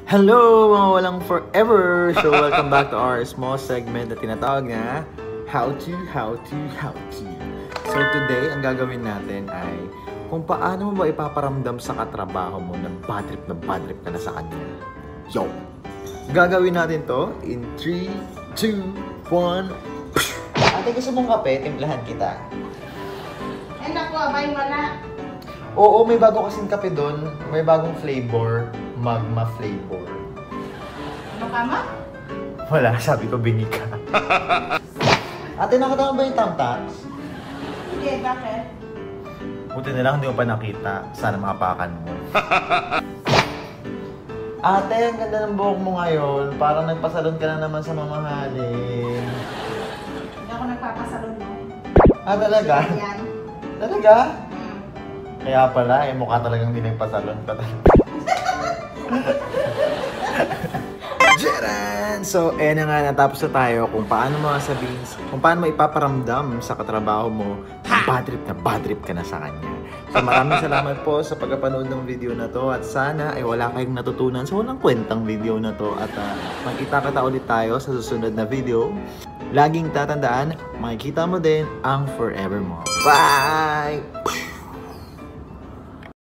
Hello mga walang forever! So welcome back to our small segment na tinatawag na How to. So today, ang gagawin natin ay kung paano mo ba ipaparamdam sa katrabaho mo na bad trip ka na sa kanya. Yo! Gagawin natin to in 3, 2, 1. Ate, gusto mong kape? Timplahan kita. Ay naku, abay wala. Oo, may bago kasing kape doon. May bagong flavor. Magma flavor. Ano ka ma? Wala, sabi ko bingi ka. Ate, nakatama ba yung tamtax? Hindi, bakit? Buti na lang hindi mo pa nakita. Sana makapakan mo. Ate, ang ganda ng buhok mo ngayon. Parang nagpasalon ka na naman sa mamahalin. Hindi ako nagpapasalon mo. Ah, talaga? Yan. Talaga? Kaya pala, mukha talagang hindi nagpasalon pa talaga. Jeran! So, na nga, natapos na tayo kung paano mo sabihin, kung paano mo ipaparamdam sa katrabaho mo na bad trip ka na sa kanya. So, maraming salamat po sa pagpapanood ng video na to at sana ay wala kayong natutunan sa walang kwentang video na to at magkita-kita ulit tayo sa susunod na video. Laging tatandaan, makikita mo din ang forever mo. Bye!